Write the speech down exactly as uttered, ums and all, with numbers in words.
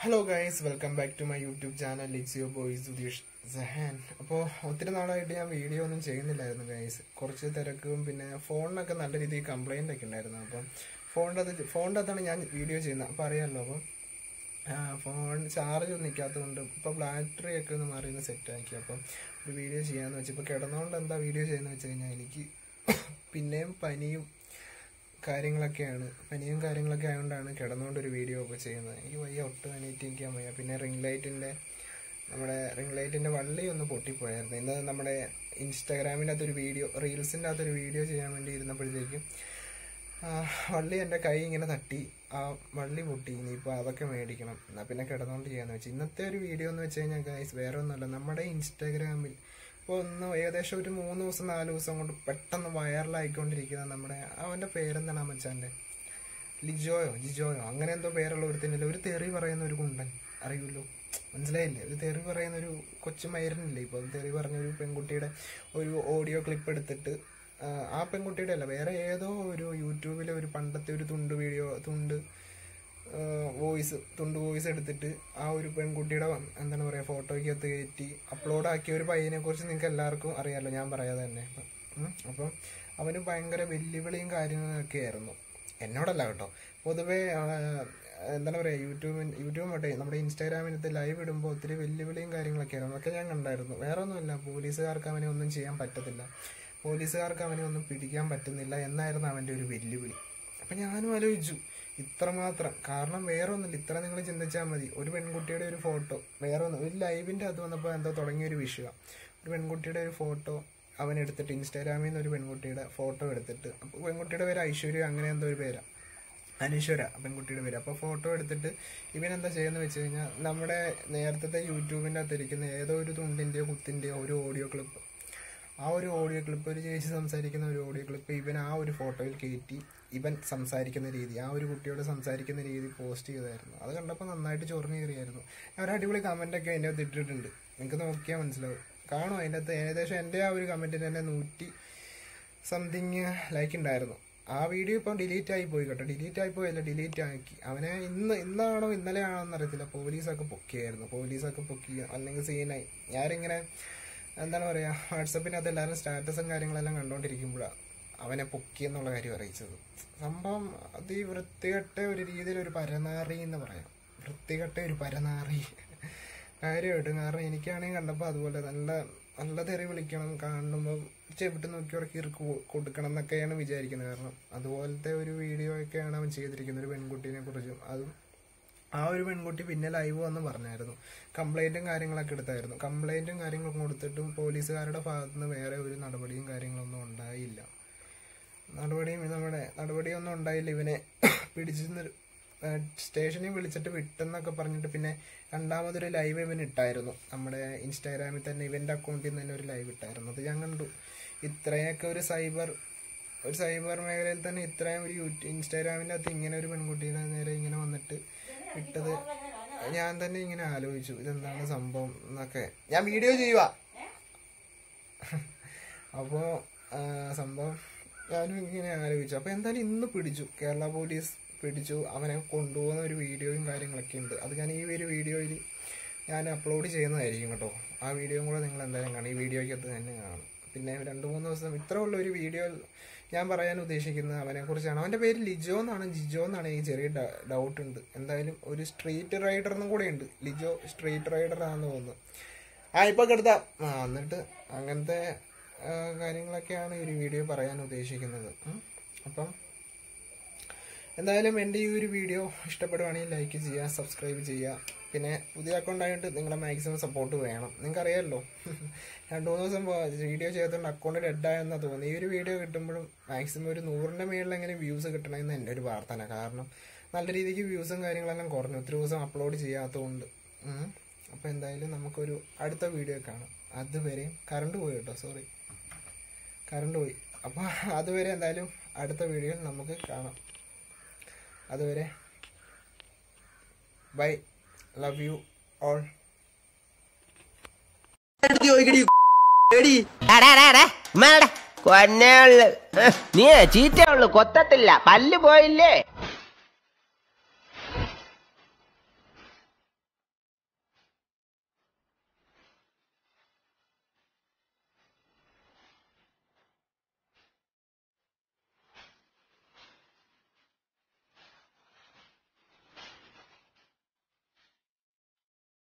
Hello guys, welcome back to my YouTube channel. It's your boy Sudesh Zahan. അപ്പോൾ ഒത്തിരി നാളായിട്ട് ഞാൻ video ഒന്നും ചെയ്യുന്നില്ലായിരുന്നു ഗൈസ്. കുറച്ച് തിരക്കും പിന്നെ ഫോണിനൊക്കെ നല്ല രീതിയിൽ കംപ്ലൈൻ്റ് ഒക്കെ ഉണ്ടായിരുന്നു. അപ്പം ഫോണിൻ്റെ അത് ഫോണിൻ്റെ അകത്താണ് ഞാൻ വീഡിയോ ചെയ്യുന്നത്. അപ്പോൾ അറിയാമല്ലോ, അപ്പം ഫോൺ ചാർജ് ഒന്നും നിൽക്കാത്തതുകൊണ്ട് ഇപ്പോൾ ബാറ്ററി ഒക്കെ ഒന്ന് മാറിയൊന്ന് സെറ്റാക്കി. അപ്പം ഒരു വീഡിയോ ചെയ്യാമെന്ന് വെച്ചാൽ ഇപ്പോൾ കിടന്നുകൊണ്ട് എന്താ വീഡിയോ ചെയ്യുന്നത് വെച്ച് കഴിഞ്ഞാൽ എനിക്ക് പിന്നെയും പനിയും കാര്യങ്ങളൊക്കെയാണ് പനിയും കാര്യങ്ങളൊക്കെ ആയതുകൊണ്ടാണ് കിടന്നുകൊണ്ടൊരു വീഡിയോ ഒക്കെ ചെയ്യുന്നത്. എനിക്ക് വയ്യ, ഒട്ടും എണീറ്റിരിക്കാൻ വയ്യ. പിന്നെ റിംഗ് ലൈറ്റിൻ്റെ നമ്മുടെ റിംഗ് ലൈറ്റിൻ്റെ വള്ളി ഒന്ന് പൊട്ടിപ്പോയായിരുന്നു. ഇന്ന് നമ്മുടെ ഇൻസ്റ്റാഗ്രാമിൻ്റെ അകത്തൊരു വീഡിയോ റീൽസിൻ്റെ അകത്തൊരു വീഡിയോ ചെയ്യാൻ വേണ്ടി ഇരുന്നപ്പോഴത്തേക്കും വള്ളി എൻ്റെ കൈ ഇങ്ങനെ തട്ടി, ആ വള്ളി പൊട്ടി. ഇനിയിപ്പോൾ അതൊക്കെ മേടിക്കണം, എന്നാൽ പിന്നെ കിടന്നുകൊണ്ട് ചെയ്യാമെന്ന് വെച്ചാൽ. ഇന്നത്തെ ഒരു വീഡിയോ എന്ന് വെച്ച് കഴിഞ്ഞാൽ ഗൈസ് വേറെ ഒന്നുമല്ല, നമ്മുടെ ഇൻസ്റ്റാഗ്രാമിൽ ഇപ്പോൾ ഒന്ന് ഏകദേശം ഒരു മൂന്ന് ദിവസം നാല് ദിവസം കൊണ്ട് പെട്ടെന്ന് വൈറലായിക്കൊണ്ടിരിക്കുന്ന നമ്മുടെ അവൻ്റെ പേരെന്താണ് ആ മച്ചാൻ്റെ, ലിജോയോ ജിജോയോ അങ്ങനെ എന്തോ പേരുള്ള ഒരുത്തിനില്ല, ഒരു തെറി പറയുന്ന ഒരു കുണ്ടൻ, അറിയുമല്ലോ, മനസ്സിലായില്ലേ? ഒരു തെറി പറയുന്ന ഒരു കൊച്ചു മൈരനില്ലേ, ഇപ്പോൾ തെറി പറഞ്ഞ ഒരു പെൺകുട്ടിയുടെ ഒരു ഓഡിയോ ക്ലിപ്പ് എടുത്തിട്ട്, ആ പെൺകുട്ടിയുടെ അല്ല, വേറെ ഏതോ ഒരു യൂട്യൂബിലെ ഒരു പണ്ടത്തെ ഒരു തുണ്ട് വീഡിയോ തുണ്ട് വോയിസ് തുണ്ട് വോയിസ് എടുത്തിട്ട് ആ ഒരു പെൺകുട്ടിയുടെ എന്താണ് പറയുക ഫോട്ടോയ്ക്കകത്ത് കയറ്റി അപ്ലോഡ് ആക്കിയ ഒരു പയ്യനെ കുറിച്ച് നിങ്ങൾക്ക് എല്ലാവർക്കും അറിയാമല്ലോ, ഞാൻ പറയാതെ തന്നെ. അപ്പം അവന് ഭയങ്കര വെല്ലുവിളിയും കാര്യങ്ങളൊക്കെ ആയിരുന്നു, എന്നോടല്ല കേട്ടോ. പൊതുവേ എന്താണ് പറയുക, യൂട്യൂബിൻ യൂട്യൂബ് മറ്റേ നമ്മുടെ ഇൻസ്റ്റാഗ്രാമിനകത്ത് ലൈവ് ഇടുമ്പോൾ ഒത്തിരി വെല്ലുവിളിയും കാര്യങ്ങളൊക്കെ ആയിരുന്നു. അതൊക്കെ ഞാൻ കണ്ടായിരുന്നു. വേറെ ഒന്നുമില്ല, പോലീസുകാർക്ക് അവനെ ഒന്നും ചെയ്യാൻ പറ്റത്തില്ല, പോലീസുകാർക്ക് അവനെ ഒന്നും പിടിക്കാൻ പറ്റുന്നില്ല എന്നായിരുന്നു അവൻ്റെ ഒരു വെല്ലുവിളി. അപ്പം ഞാനും ആലോചിച്ചു ഇത്രമാത്രം, കാരണം വേറെ ഒന്നുമില്ല, ഇത്ര നിങ്ങൾ ചിന്തിച്ചാൽ മതി. ഒരു പെൺകുട്ടിയുടെ ഒരു ഫോട്ടോ, വേറെ ഒന്നും ഒരു ലൈവിൻ്റെ അത് വന്നപ്പോൾ എന്തോ തുടങ്ങിയൊരു വിഷയമാണ്. ഒരു പെൺകുട്ടിയുടെ ഒരു ഫോട്ടോ അവൻ എടുത്തിട്ട് ഇൻസ്റ്റാഗ്രാമിൽ നിന്ന് ഒരു പെൺകുട്ടിയുടെ ഫോട്ടോ എടുത്തിട്ട്, അപ്പോൾ പെൺകുട്ടിയുടെ പേര് ഐശ്വര്യ അങ്ങനെ എന്തോ ഒരു പേരാണ്, അനീശ്വര പെൺകുട്ടിയുടെ പേര്. അപ്പോൾ ഫോട്ടോ എടുത്തിട്ട് ഇവനെന്താ ചെയ്യുന്നത് വെച്ച് കഴിഞ്ഞാൽ നമ്മുടെ നേരത്തെ യൂട്യൂബിൻ്റെ അകത്തിരിക്കുന്ന ഏതോ ഒരു തുണ്ടിൻ്റെയോ കുത്തിൻ്റെയോ ഒരു ഓഡിയോ ക്ലിപ്പ്, ആ ഒരു ഓഡിയോ ക്ലിപ്പ് ഒരു ചേച്ചി സംസാരിക്കുന്ന ഒരു ഓഡിയോ ക്ലിപ്പ് ഇവൻ ആ ഒരു ഫോട്ടോയിൽ കയറ്റി ഇവൻ സംസാരിക്കുന്ന രീതി, ആ ഒരു കുട്ടിയോട് സംസാരിക്കുന്ന രീതി പോസ്റ്റ് ചെയ്തായിരുന്നു. അത് കണ്ടപ്പോൾ നന്നായിട്ട് ചൊറിഞ്ഞ് കയറിയായിരുന്നു. ഞാൻ ഒരു അടിപൊളി കമൻറ്റൊക്കെ അതിൻ്റെ അകത്ത് ഇട്ടിട്ടുണ്ട്, നിങ്ങൾക്ക് നോക്കിയാൽ മനസ്സിലാവും, കാണും. അതിൻ്റെ അകത്ത് ഏകദേശം എൻ്റെ ആ ഒരു കമൻറ്റിന് തന്നെ നൂറ്റി സംതിങ് ലൈക്ക് ഉണ്ടായിരുന്നു. ആ വീഡിയോ ഇപ്പം ഡിലീറ്റ് ആയി പോയി കേട്ടോ, ഡിലീറ്റ് ആയി പോയല്ല ഡിലീറ്റ് ആക്കി. അവനെ ഇന്ന് ഇന്നാണോ ഇന്നലെ ആണോ എന്നറിയത്തില്ല, പോലീസൊക്കെ പൊക്കിയായിരുന്നു, പോലീസൊക്കെ പൊക്കി അല്ലെങ്കിൽ സീനായി. ഞാനിങ്ങനെ എന്താണ് പറയുക, വാട്സപ്പിനകത്ത് എല്ലാവരും സ്റ്റാറ്റസും കാര്യങ്ങളെല്ലാം കണ്ടുകൊണ്ടിരിക്കുമ്പോഴാണ് അവനെ പൊക്കി എന്നുള്ള കാര്യം അറിയിച്ചത്. സംഭവം അത് ഈ വൃത്തികെട്ട ഒരു രീതിയിൽ ഒരു പരനാറി എന്ന് പറയാം, വൃത്തികെട്ട ഒരു പരനാറി കാര്യമായിട്ടും. കാരണം എനിക്കാണെങ്കിൽ കണ്ടപ്പോൾ അതുപോലെ നല്ല നല്ല തെറി വിളിക്കണം, കാണുമ്പോൾ ചെവിട്ട് നോക്കിയവർക്ക് ഇറുക്ക് കൊടുക്കണം എന്നൊക്കെയാണ് വിചാരിക്കുന്നത്. കാരണം അതുപോലത്തെ ഒരു വീഡിയോ ഒക്കെയാണ് അവൻ ചെയ്തിരിക്കുന്നത് ഒരു പെൺകുട്ടീനെ കുറിച്ചും. അതും ആ ഒരു പെൺകുട്ടി പിന്നെ ലൈവ് വന്ന് പറഞ്ഞായിരുന്നു, കംപ്ലൈൻറ്റും കാര്യങ്ങളൊക്കെ എടുത്തായിരുന്നു. കംപ്ലൈൻറ്റും കാര്യങ്ങളൊക്കെ കൊടുത്തിട്ടും പോലീസുകാരുടെ ഭാഗത്തു നിന്ന് വേറെ ഒരു നടപടിയും കാര്യങ്ങളൊന്നും ഉണ്ടായില്ല. നടപടിയും നമ്മുടെ നടപടിയൊന്നും ഉണ്ടായില്ല. ഇവനെ പിടിച്ച് സ്റ്റേഷനിൽ വിളിച്ചിട്ട് വിട്ടെന്നൊക്കെ പറഞ്ഞിട്ട് പിന്നെ രണ്ടാമതൊരു ലൈവ് ഇവൻ ഇട്ടായിരുന്നു നമ്മുടെ ഇൻസ്റ്റാഗ്രാമിൽ തന്നെ, ഇവൻ്റെ അക്കൗണ്ടിൽ നിന്ന് തന്നെ ഒരു ലൈവ് ഇട്ടായിരുന്നു. അത് ഞാൻ കണ്ടു. ഇത്രയൊക്കെ ഒരു സൈബർ ഒരു സൈബർ മേഖലയിൽ തന്നെ ഇത്രയും ഒരു യൂട്യൂബ് ഇൻസ്റ്റാഗ്രാമിൻ്റെ അകത്ത് ഇങ്ങനെ ഒരു പെൺകുട്ടിയുടെ നേരെ ഇങ്ങനെ വന്നിട്ട് ഇട്ടത് ഞാൻ തന്നെ ഇങ്ങനെ ആലോചിച്ചു, ഇതെന്താണ് സംഭവം എന്നൊക്കെ. ഞാൻ വീഡിയോ ചെയ്യുക. അപ്പോൾ സംഭവം ഞാനും ഇങ്ങനെ ആലോചിച്ചു. അപ്പോൾ എന്തായാലും ഇന്ന് പിടിച്ചു, കേരള പോലീസ് പിടിച്ചു. അവനെ കൊണ്ടുപോകുന്ന ഒരു വീഡിയോയും കാര്യങ്ങളൊക്കെ ഉണ്ട്. അത് ഞാൻ ഈ ഒരു വീഡിയോയിൽ ഞാൻ അപ്ലോഡ് ചെയ്യുന്നതായിരിക്കും കേട്ടോ. ആ വീഡിയോയും കൂടെ നിങ്ങൾ എന്തായാലും കാണും, ഈ വീഡിയോയ്ക്കകത്ത് തന്നെ കാണും. പിന്നെ രണ്ട് മൂന്ന് ദിവസം ഇത്ര ഉള്ള ഒരു വീഡിയോ ഞാൻ പറയാൻ ഉദ്ദേശിക്കുന്നത് അവനെക്കുറിച്ചാണ്. അവൻ്റെ പേര് ലിജോ എന്നാണ്, ജിജോ എന്നാണ്. എനിക്ക് ചെറിയ ഡൗട്ട് ഉണ്ട്. എന്തായാലും ഒരു സ്ട്രീറ്റ് റൈഡർ എന്നും കൂടെ ഉണ്ട്, ലിജോ സ്ട്രീറ്റ് റൈഡർ ആണെന്ന് തോന്നുന്നു. ആ ഇപ്പോൾ കെടുത്താം. ആ എന്നിട്ട് അങ്ങനത്തെ കാര്യങ്ങളൊക്കെയാണ് ഈ ഒരു വീഡിയോ പറയാൻ ഉദ്ദേശിക്കുന്നത്. അപ്പം എന്തായാലും എൻ്റെ ഈ ഒരു വീഡിയോ ഇഷ്ടപ്പെടുവാണെങ്കിൽ ലൈക്ക് ചെയ്യുക, സബ്സ്ക്രൈബ് ചെയ്യുക. പിന്നെ പുതിയ അക്കൗണ്ടായിട്ട് നിങ്ങളെ മാക്സിമം സപ്പോർട്ട് വേണം. നിങ്ങൾക്കറിയാമല്ലോ, രണ്ട് മൂന്ന് ദിവസം വീഡിയോ ചെയ്തുകൊണ്ട് അക്കൗണ്ട് ഡെഡായെന്നാണ് തോന്നുന്നത്. ഈ ഒരു വീഡിയോ കിട്ടുമ്പോഴും മാക്സിമം ഒരു നൂറിൻ്റെ മേളിലെങ്കിലും വ്യൂസ് കിട്ടണമെന്ന് എൻ്റെ ഒരു പ്രാർത്ഥന. കാരണം നല്ല രീതിക്ക് വ്യൂസും കാര്യങ്ങളെല്ലാം കുറഞ്ഞു, ഒത്തിരി ദിവസം അപ്ലോഡ് ചെയ്യാത്തതുകൊണ്ട്. അപ്പോൾ എന്തായാലും നമുക്കൊരു അടുത്ത വീഡിയോ കാണാം. അതുവരെയും കറണ്ട് പോയി കേട്ടോ, സോറി കറണ്ട് പോയി. അപ്പോൾ അതുവരെ എന്തായാലും അടുത്ത വീഡിയോയിൽ നമുക്ക് കാണാം. അതുവരെ ബൈ, ലവ് യു ഓൾ. നീ ചീറ്റയുള്ളു, കൊത്തത്തില്ല, പല്ല് പോയില്ലേ?